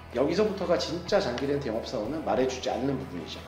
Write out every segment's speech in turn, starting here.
여기서부터가 진짜 장기 렌트 영업사원은 말해주지 않는 부분이죠.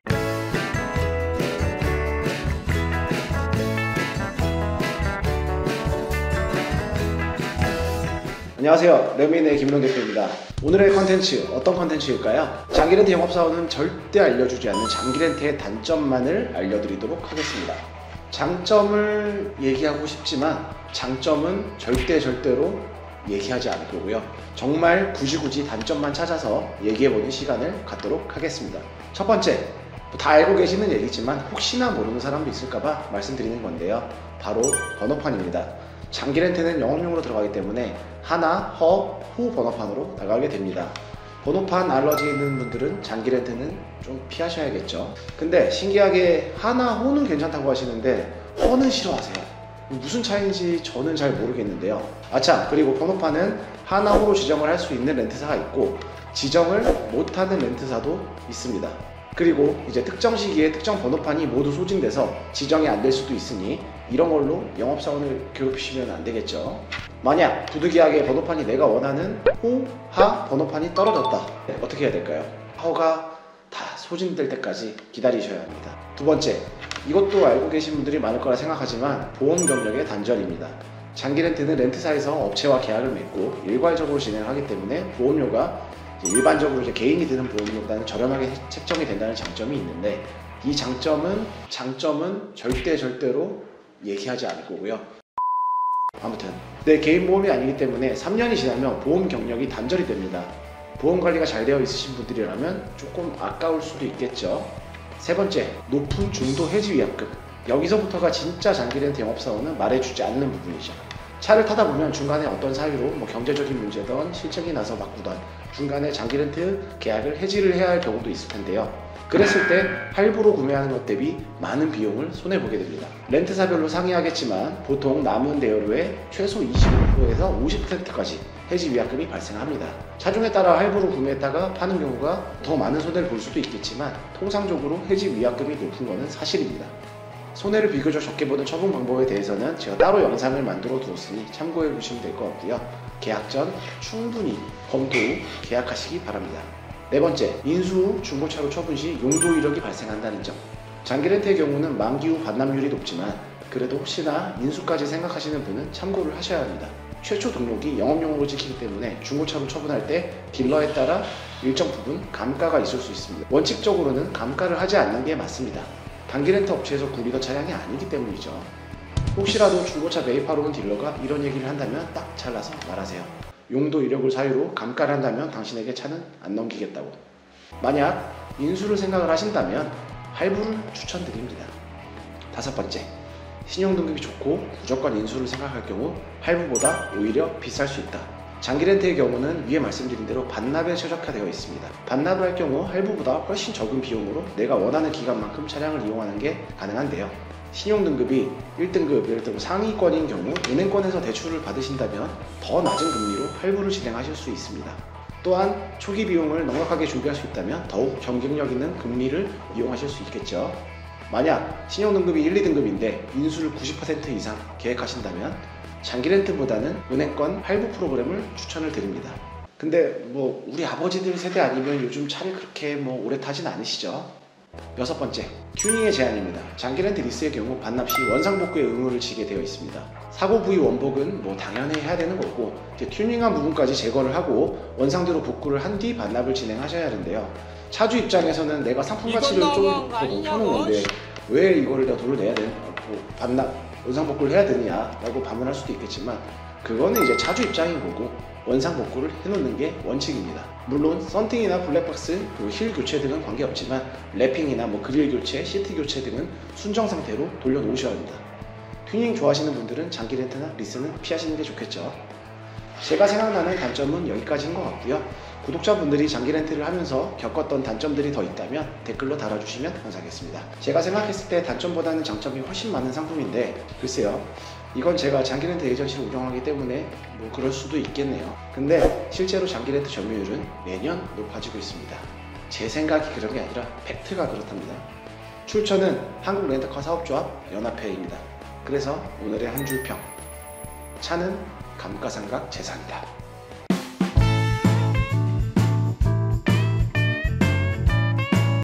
안녕하세요, 레미네 김은홍 대표입니다. 오늘의 컨텐츠 어떤 컨텐츠일까요? 장기 렌트 영업사원은 절대 알려주지 않는 장기 렌트의 단점만을 알려드리도록 하겠습니다. 장점을 얘기하고 싶지만 장점은 절대로 얘기하지 않을 거고요. 정말 굳이 단점만 찾아서 얘기해보는 시간을 갖도록 하겠습니다. 첫 번째, 다 알고 계시는 얘기지만 혹시나 모르는 사람도 있을까봐 말씀드리는 건데요. 바로 번호판입니다. 장기 렌트는 영업용으로 들어가기 때문에 하나, 허, 후 번호판으로 나가게 됩니다. 번호판 알러지 있는 분들은 장기 렌트는 좀 피하셔야겠죠. 근데 신기하게 하나, 호는 괜찮다고 하시는데 허는 싫어하세요. 무슨 차이인지 저는 잘 모르겠는데요. 아참, 그리고 번호판은 하나, 호로 지정을 할 수 있는 렌트사가 있고 지정을 못하는 렌트사도 있습니다. 그리고 이제 특정 시기에 특정 번호판이 모두 소진돼서 지정이 안 될 수도 있으니 이런 걸로 영업사원을 괴롭히시면 안 되겠죠. 만약 부득이하게 번호판이 내가 원하는 호, 하 번호판이 떨어졌다. 어떻게 해야 될까요? 허가 다 소진될 때까지 기다리셔야 합니다. 두 번째, 이것도 알고 계신 분들이 많을 거라 생각하지만 보험 경력의 단절입니다. 장기 렌트는 렌트사에서 업체와 계약을 맺고 일괄적으로 진행하기 때문에 보험료가 일반적으로 이제 개인이 드는 보험료보다는 저렴하게 책정이 된다는 장점이 있는데 이 장점은 절대로 얘기하지 않을 거고요. 아무튼 내 개인 보험이 아니기 때문에 3년이 지나면 보험 경력이 단절이 됩니다. 보험 관리가 잘 되어 있으신 분들이라면 조금 아까울 수도 있겠죠. 세 번째, 높은 중도 해지 위약금. 여기서부터가 진짜 장기 렌트 영업사원은 말해주지 않는 부분이죠. 차를 타다 보면 중간에 어떤 사유로 경제적인 문제든 실적이 나서 바꾸던 중간에 장기 렌트 계약을 해지를 해야 할 경우도 있을 텐데요. 그랬을 때 할부로 구매하는 것 대비 많은 비용을 손해보게 됩니다. 렌트사별로 상이하겠지만 보통 남은 대여료의 최소 25%에서 50%까지 해지 위약금이 발생합니다. 차종에 따라 할부로 구매했다가 파는 경우가 더 많은 손해를 볼 수도 있겠지만 통상적으로 해지 위약금이 높은 것은 사실입니다. 손해를 비교적 적게 보는 처분 방법에 대해서는 제가 따로 영상을 만들어 두었으니 참고해 보시면 될 것 같고요. 계약 전 충분히 검토 후 계약하시기 바랍니다. 네 번째, 인수 후 중고차로 처분 시 용도 이력이 발생한다는 점. 장기 렌트의 경우는 만기 후 반납률이 높지만 그래도 혹시나 인수까지 생각하시는 분은 참고를 하셔야 합니다. 최초 등록이 영업용으로 찍히기 때문에 중고차로 처분할 때 딜러에 따라 일정 부분 감가가 있을 수 있습니다. 원칙적으로는 감가를 하지 않는 게 맞습니다. 단기 렌트 업체에서 구비던 차량이 아니기 때문이죠. 혹시라도 중고차 매입하러 온 딜러가 이런 얘기를 한다면 딱 잘라서 말하세요. 용도 이력을 사유로 감가를 한다면 당신에게 차는 안 넘기겠다고. 만약 인수를 생각을 하신다면 할부를 추천드립니다. 다섯 번째, 신용등급이 좋고 무조건 인수를 생각할 경우 할부보다 오히려 비쌀 수 있다. 장기 렌트의 경우는 위에 말씀드린 대로 반납에 최적화되어 있습니다. 반납을 할 경우 할부보다 훨씬 적은 비용으로 내가 원하는 기간만큼 차량을 이용하는 게 가능한데요. 신용등급이 1등급, 예를 들어 상위권인 경우 은행권에서 대출을 받으신다면 더 낮은 금리로 할부를 진행하실 수 있습니다. 또한 초기 비용을 넉넉하게 준비할 수 있다면 더욱 경쟁력 있는 금리를 이용하실 수 있겠죠. 만약 신용등급이 1, 2등급인데 인수를 90% 이상 계획하신다면 장기 렌트보다는 은행권 할부 프로그램을 추천을 드립니다. 근데 우리 아버지들 세대 아니면 요즘 차를 그렇게 오래 타진 않으시죠? 여섯 번째, 튜닝의 제한입니다. 장기 렌트 리스의 경우 반납 시 원상복구의 의무를 지게 되어 있습니다. 사고 부위 원복은 당연히 해야 되는 거고 이제 튜닝한 부분까지 제거를 하고 원상대로 복구를 한 뒤 반납을 진행하셔야 하는데요. 차주 입장에서는 내가 상품 가치를 좀 더 높여놓은 건데 왜 이거를 내가 돈을 내야 되는 반납 원상복구를 해야 되느냐 라고 반문할 수도 있겠지만 그거는 이제 차주 입장인 거고 원상복구를 해놓는 게 원칙입니다. 물론 썬팅이나 블랙박스, 그리고 힐 교체 등은 관계없지만 랩핑이나 그릴 교체, 시트 교체 등은 순정 상태로 돌려놓으셔야 합니다. 튜닝 좋아하시는 분들은 장기 렌트나 리스는 피하시는 게 좋겠죠. 제가 생각나는 단점은 여기까지인 것 같고요. 구독자분들이 장기 렌트를 하면서 겪었던 단점들이 더 있다면 댓글로 달아주시면 감사하겠습니다. 제가 생각했을 때 단점보다는 장점이 훨씬 많은 상품인데 글쎄요, 이건 제가 장기 렌트 에이전시를 운영하기 때문에 그럴 수도 있겠네요. 근데 실제로 장기 렌트 점유율은 매년 높아지고 있습니다. 제 생각이 그런 게 아니라 팩트가 그렇답니다. 출처는 한국렌터카 사업조합 연합회입니다. 그래서 오늘의 한 줄 평, 차는 감가상각 재산이다.